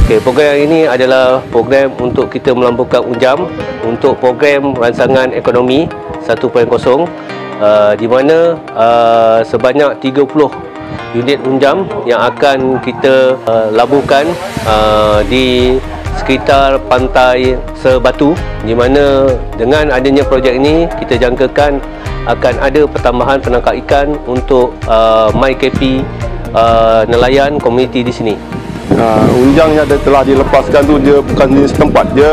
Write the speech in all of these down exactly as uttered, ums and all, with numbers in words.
Okay, program ini adalah program untuk kita melambungkan unjam untuk program ransangan ekonomi satu titik kosong uh, di mana uh, sebanyak tiga puluh unit unjam yang akan kita uh, laburkan uh, di sekitar pantai Sebatu, di mana dengan adanya projek ini kita jangkakan akan ada pertambahan penangkap ikan untuk uh, MyKP uh, nelayan komuniti di sini. Uh, unjang yang telah dilepaskan tu dia bukan di setempat, dia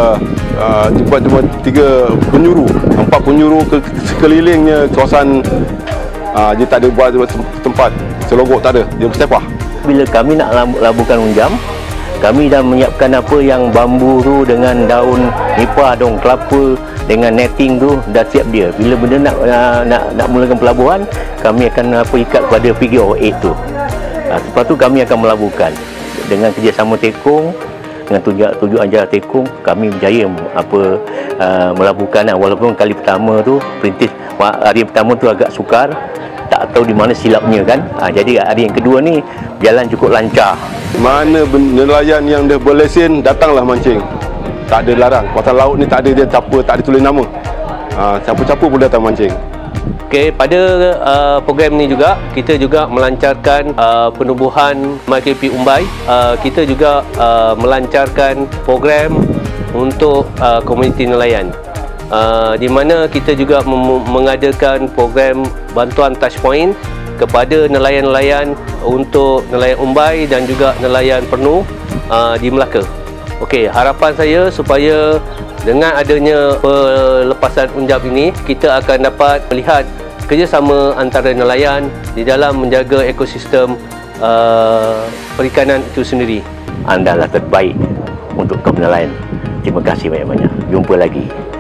uh, dibuat cuma tiga penjuru, empat penjuru ke sekelilingnya kawasan. Uh, dia tak ada buat tempat selogok, tak ada, dia bersepah. Bila kami nak laburkan unjam, kami dah menyiapkan apa yang bambu tu dengan daun nipah, daun kelapa dengan netting tu dah siap dia. Bila benda nak uh, nak nak mulakan pelabuhan, kami akan apa ikat kepada figure of eight tu. Uh, lepas tu kami akan melaburkan dengan kerjasama Tekong, dengan tujuan tujuan ajar Tekong, kami berjaya apa uh, melaburkan. Walaupun kali pertama tu perintis hari pertama tu agak sukar, tak tahu di mana silapnya kan. Ha, jadi hari yang kedua ni jalan cukup lancar. Mana nelayan yang dah berlesen datanglah mancing. Tak ada larang. Kawasan laut ni tak ada dia siapa, tak ada tulis nama. Ha, siapa-siapa boleh datang mancing. Okey, pada uh, program ni juga kita juga melancarkan uh, penubuhan MyKP Umbai. Uh, kita juga uh, melancarkan program untuk uh, komuniti nelayan. Uh, di mana kita juga mengadakan program bantuan touch point kepada nelayan-nelayan untuk nelayan umbai dan juga nelayan penuh uh, di Melaka. Okey, harapan saya supaya dengan adanya pelepasan unjam ini, kita akan dapat melihat kerjasama antara nelayan di dalam menjaga ekosistem uh, perikanan itu sendiri. Anda lah terbaik untuk kaum nelayan. Terima kasih banyak-banyak. Jumpa lagi.